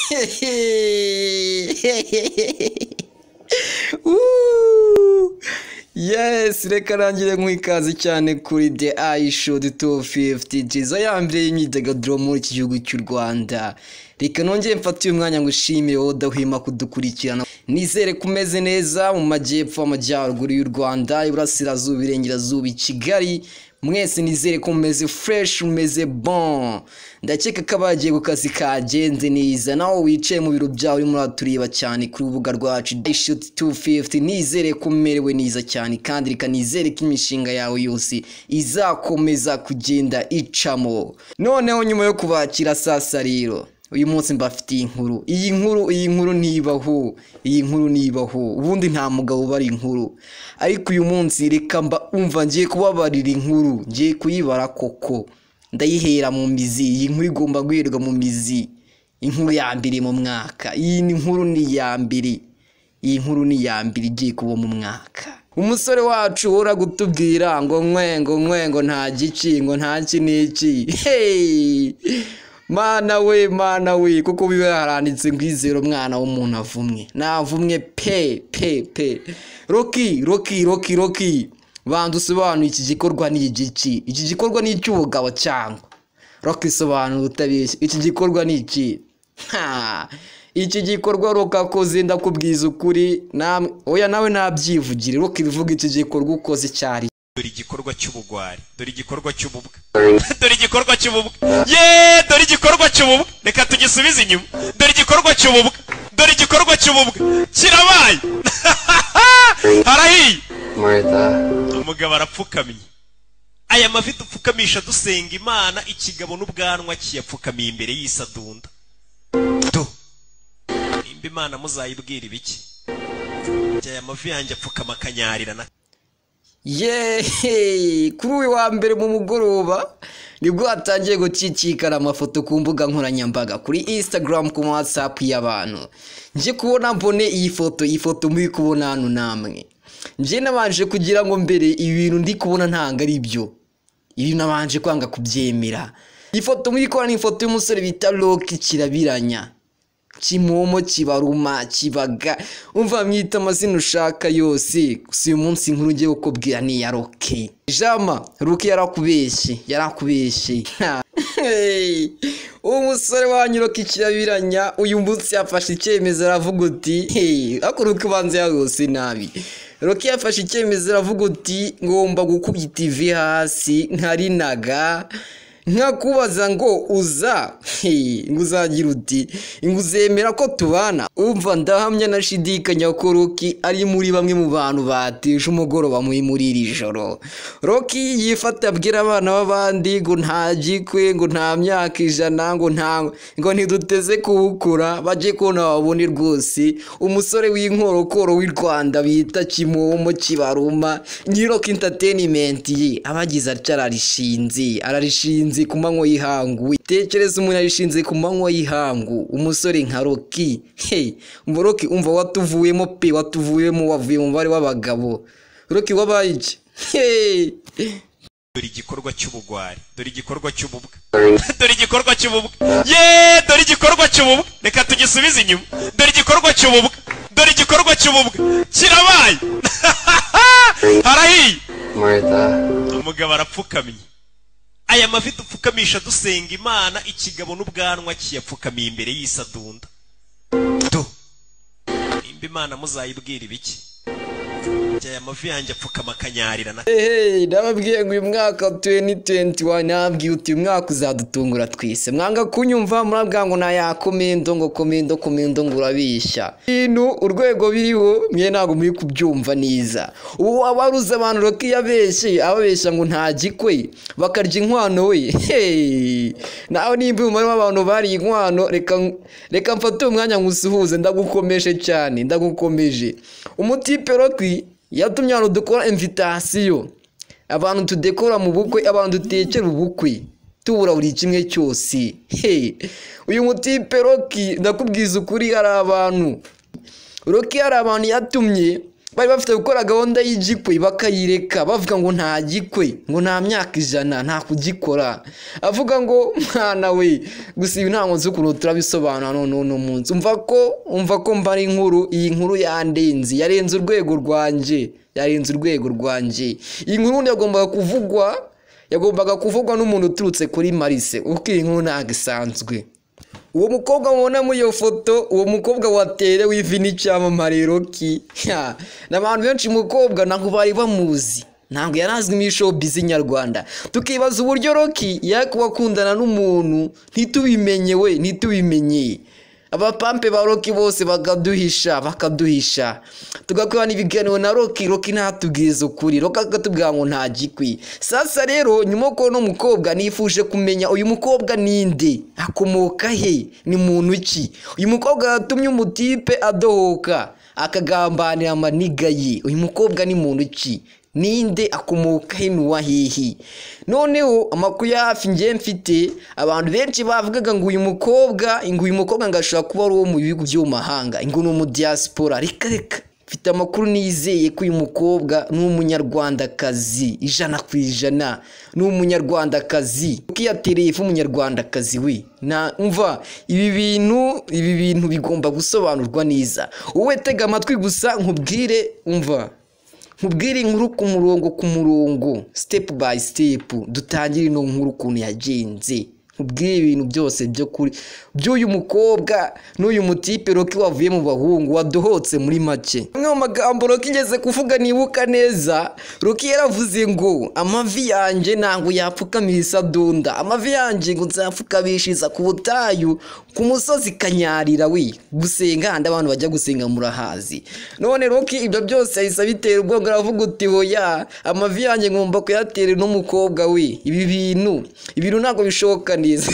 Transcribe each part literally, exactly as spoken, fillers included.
Yes, reka rangire nk'ikazi cyane kuri The I Showed two fifty jizo yambere y'imyidagaduro muri iki gihugu cy'u Rwanda. Reka nongeye mfatiye umwanya ngo ushimire wowe udahwema kudukurikirana. Nizere kumeze neza mu majyepfo amajyaruguru y'u Rwanda, iburasirazuba, irengerazuba, i Kigali. Mwese nizere ko mumeze fresh, mumeze bon. Ndakeka ko abagiye ku kazi kagenze neza, nawe wicaye mu biro byawe urimo uratureba cyane ku rubuga rwacu The I Showed two fifty. Nizere ko umerewe neza cyane kandi reka nizere ko imishinga yawe yose izakomeza kugenda icamo. Noneho nyuma yo kubakira sasa rero uyu munsi mbafitiye inkuru. Iyi nkuru iyi nkuru ntibaho, iyi nkuru ntibaho. Ubundi nta mugabo bari inkuru, ariko uyu munsi reka mba umva ngiye kubabarira inkuru, ngiye kuyibara koko, ndayihera mu mizi. Iyi nkuru igomba guherwa mu mizi. Inkuru ya mbere mu mwaka, iyi ni inkuru ni ya mbere, iyi nkuru ni ya mbere igiye kuba mu mwaka. Umusore wacu uhora gutubwira ngo nkwengo nkwengo nta gici ngo nta kiniki. Hey! Mana we mana we kuko bibe haranditse ngwizero mwana w'umuntu avumwe, navumwe pe pe pe. Rocky Rocky Rocky Rocky bandu sobanura iki gikorwa ni igiki? Iki gikorwa ni icy'ubugabo cyangwa? Rocky sobanura utabeshye, iki gikorwa ni iki? Ha, iki gikorwa rokakoze ndakubwiza ukuri namwe oya nawe nabyivugire. Rocky bivuga iki gikorwa ukoze cyari dore igikorwa cy'ubugwari, dore igikorwa cy'ububwa, dore igikorwa cy'ububwa, ye dore igikorwa cy'ububwa. Reka tugisubize inyuma, dore igikorwa cy'ububwa, dore igikorwa cy'ububwa kirabaye. Harahi umugabo arapfukamye. Aya mavi dupfukamisha dusenga Imana, ikigabo n'ubwanwa kiyapfukamiye imbere y'isadunda. Do nimba Imana muzayibwira ibiki? Aya mavi yanjye apfukama akanyarira na Yeee, kuri uyu wa mbere mu mugoroba nibwo hatangiye gucicikana amafoto ku mbuga nkoranyambaga, kuri Instagram, ku WhatsApp y'abantu. Nje kubona mbone iyi foto, iyi foto muri kubona hano namwe. Nje nabanje kugira ngo mbere ibintu ndi kubona ntanga ari byo, ibi nabanje kwanga kubyemera. Iyi foto muri kubona ni ifoto y'umusore bita Rocky Kirabiranya, Kimomo, Kibaruma, Kibaga, umva mwita amazina ushaka yose. Si uyu munsi inkuru ngiye kukubwira ni ya Rocky. Jama, Rocky yarakubeshye, yarakubeshye. Hey, umusore wanyu Rocky Kirabiranya uyu munsi yafashe icyemezo aravuga uti, hey, ako Rocky banze yose nabi. Rocky yafashe icyemezo aravuga uti ngomba gukubita T V hasi nkarinaga. Nkakubaza ngo uza nguzagira uti nguzemera ko tubana. Umva ndahamya nashidikanya ko Rocky ari muri bamwe mu bantu batisha umugoroba muri muri iri joro. Rocky yifata abwira abana b'abandi ngo nta gikwe, ngo nta myaka ijana, ngo nta ngo ntiduteze kuwukura, baje kona babone rwose umusore w'inkorokoro w'i Rwanda bita Kimomo, Kibaruma, ni Rocky Entertainment ye abagize arararishinze ararishinze ku manywa y'ihangu. Tekereza umuntu arishinze ku manywa y'ihangu, umusore nka Rocky. Hey, umva Rocky, umva watuvuyemo pe, watuvuyemo, wavuye mu bari w'abagabo. Rocky wabaye iki? Hey, dore igikorwa cy'ubugwari, dore igikorwa cy'ububwa, dore igikorwa cy'ububwa, ye dore igikorwa cy'ububwa. Reka tugisubize inyuma, dore igikorwa cy'ububwa, dore igikorwa cy'ububwa kirabaye. Harahi umugabo arapfukamye. Aya mavi dupfukamisha dusenga Imana, ikigabo n'ubwanwa kiyapfukamiye imbere y'isadunda. Do nimba Imana muzayibwira ibiki? Aya mavi yanjye apfukama akanyarira na hey, ndababwiye ngo uyu mwaka twenty twenty-one nabwiye uti uyu mwaka uzadutungura twese. Mwanga kunyumva murabwa ngo na ya komendo ngo komendo komendo ngo urabishya ibintu urwego biriho mwe ntago muri kubyumva neza. Ubu wabaruza abantu Rocky yabeshye, ababeshya ngo nta gikwe bakarya inkwano we. Hey, naho nimba umwe w'abantu bari inkwano, reka reka mfate umwanya ngusuhuze, ndagukomeje cyane, ndagukomeje. Umutipe Rocky yatumye abantu dukora invitation, abantu tudekora mu bukwe, abantu dutekera ubukwe, tubura buri kimwe cyose. Hey, uyu mutipe Rocky ndakubwiza ukuri, hari abantu Rocky hari abantu yatumye bari bafite gukora gahunda y'igikwe bakayireka bavuga ngo nta gikwe ngo nta myaka ijana nta kugikora avuga ngo mwana we gusa ibi nta nzi ukuntu turabisobanura none uno munsi umva ko umva ko mbari inkuru iyi nkuru yandenze yarenze urwego rwanje yarenze urwego rwanje iyi nkuru yagombaga kuvugwa yagombaga kuvugwa n'umuntu uturutse kuri Marise uko iyi nkuru ntabwo isanzwe. Uwo mukobwa mubona muri iyo foto uwo mukobwa watere w'ivi n'icyamamare Rocky n'abantu benshi umukobwa ntabwo bari bamuzi ntabwo yarazwi muri showbiz nyarwanda tukibaza uburyo Rocky yakuba akundana n'umuntu ntitubimenye we ntitubimenye abapampe ba Rocky bose bakaduhisha bakaduhisha tugakorana ibiganiro na Rocky Rocky ntatubwiza ukuri Rocky akatubwira ngo nta gikwi. Sasa rero nyuma ko no mukobwa nifuje kumenya uyu mukobwa ninde akomoka he ni muntu ki uyu mukobwa yatumye umutipe adohoka akagambanira amaniga ye uyu mukobwa ni muntu ki ninde akomoka he nuwa hehe. Noneho amakuru ya hafi ngiye mfite abantu benshi bavugaga ngo uyu mukobwa ngo uyu mukobwa ngashobora kuba ari uwo mu bihugu byo mu mahanga ngo ni mu diaspora reka reka mfite amakuru nizeye ko uyu mukobwa ni umunyarwandakazi ijana ku ijana ni umunyarwandakazi ukiyatereye ifu umunyarwandakazi we na umva ibi bintu ibi bintu bigomba gusobanurwa neza wowe tega amatwi gusa nkubwire umva nkubwire inkuru ku murongo ku murongo step by step dutangire no nkuru kuntu yagenze nkubwire ibintu byose byo kuri by'uyu mukobwa n'uyu mutipe Rocky wavuye mu bahungu wadohotse muri make. Amwe mu magambo Rocky ngeze kuvuga nibuka neza Rocky yaravuze ngo amavi yanjye ntango yapfukamira isadunda amavi yanjye ngo nzapfukabishiza ku butayu ku musozi kanyarira we gusenga handi abantu bajya gusenga murahazi. None Rocky ibyo byose yahise bitera ubwongo aravuga uti hoya amavi yanjye ngomba kuyatera n'umukobwa we ibi bintu ibintu ntago bishoboka neza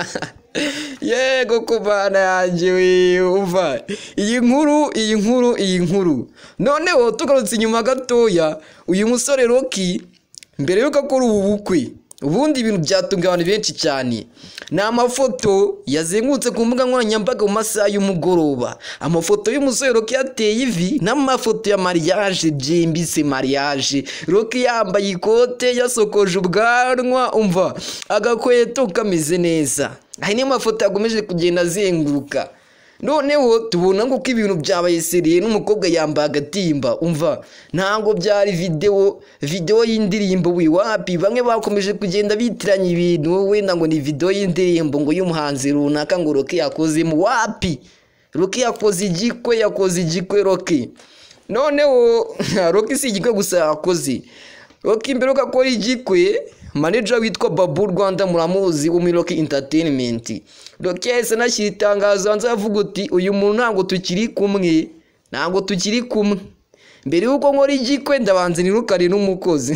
yego kubana yanjye we umva iyi nkuru iyi nkuru iyi nkuru. Noneho tugarutse inyuma gatoya uyu musore Rocky mbere yuko akora ubu bukwe ubundi ibintu byatunga abantu benshi cyane ni amafoto yazengurutse ku mbuga nkoranyambaga mu masaha y'umugoroba amafoto y'umusore Rocky yateye ivi n'amafoto ya mariage byimbitse mariage Rocky yambaye ikote yasokoje ubwanwa umva agakweto kameze neza hari n'amafoto yagomeje kugenda azenguruka. Noneho tubona ngo ko ibintu byabaye seriye n'umukobwa yambaye agatimba umva ntango byari video video y'indirimbo wi wapi bamwe bakomeje kugenda bitiranya ibintu wenda ngo ni video y'indirimbo ngo y'umuhanzi runaka ngo Rocky yakoze mu wapi Rocky yakoze igikwe yakoze igikwe Rocky. Noneho Rocky si igikwe gusa yakoze Rocky mbere ko akora igikwe manager witwa Babu Rwanda muramuzi wo muri Rocky Entertainment Rocky yahise nashyira itangazo hanze avuga uti uyu muntu ntabwo tukiri kumwe ntabwo tukiri kumwe mbere yuko nkora igikwe ndabanze nirukane n'umukozi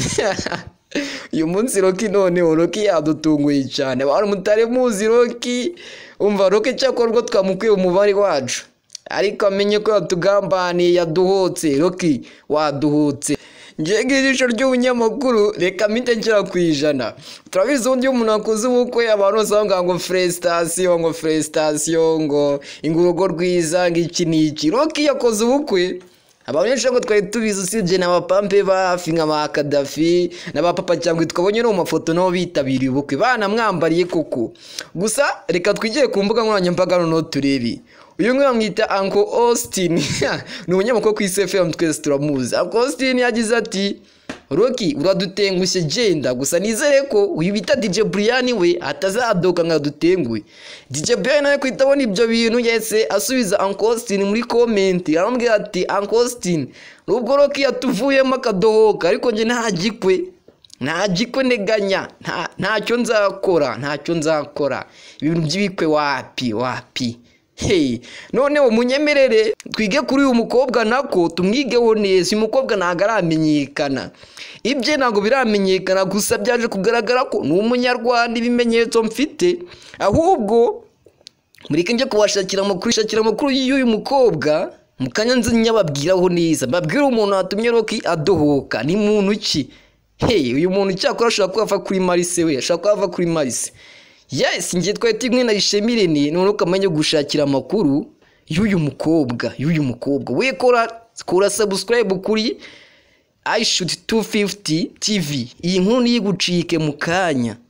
uyu munsi Rocky noneho Rocky yadutunguye cyane abantu mutare muzi Rocky umva Rocky cyakorwa twamukwiye umubare wacu ariko amenye ko yatugambaniye yaduhotse Rocky waduhotse. Njye ijisho ry'ubunyamakuru reka mpite ngira ku ijana turabizi undi umuntu akoze ubukwe abantu basanga ngo felicitation ngo felicitation ngo ingurugo rwiza ngiki niki Rocky yakoze ubukwe abantu benshi ngo twari tubizi usibye n'abapampe bafi nka ba Kadafi n'abapapa cyangwa twabonye no mu mafoto nabo bitabiriye ubukwe bana mwambariye koko gusa reka twigiye ku mbuga nkoranyambaga no turebi uyu nguyu bamwita Uncle Austin ni umunyamakuru ku I C F M twese turamuzi. Uncle Austin yagize ati Rocky uradutengushye genda gusa nizere ko uyu bita D J Brian we atazadoka nka dutenguye. D J Brian nawe kwitabona ibyo bintu yese asubiza Uncle Austin muri comment arambwira ati Uncle Austin nubwo Rocky yatuvuyemo akadohoka ariko nje nta gikwe nta gikwe neganya nta ntacyo nzakora ntacyo nzakora ibintu by'ibikwe wapi wapi. Hey, noneho munyemerere twige kuri uyu mukobwa nako tumwigeho neza. Uyu mukobwa ntago aramenyekana ibye ntago biramenyekana gusa byaje kugaragara ko ni umunyarwanda ibimenyetso mfite ahubwo muri kenje kubashakira amakuru shakira amakuru y'uyu mukobwa mukanya nzi nyababwiraho neza babwira umuntu atumye Rocky adohoka ni muntu ki. Hey, uyu muntu cyakora ashaka kuva kuri Marise we ashaka kuva kuri Marise. Yes, ngiye twete imwe na Ishemirene none ukamenya gushakira amakuru y'uyu mukobwa y'uyu mukobwa we kora kora subscribe kuri iShoot two fifty T V. Iyi nkuru niyigucike mu kanya.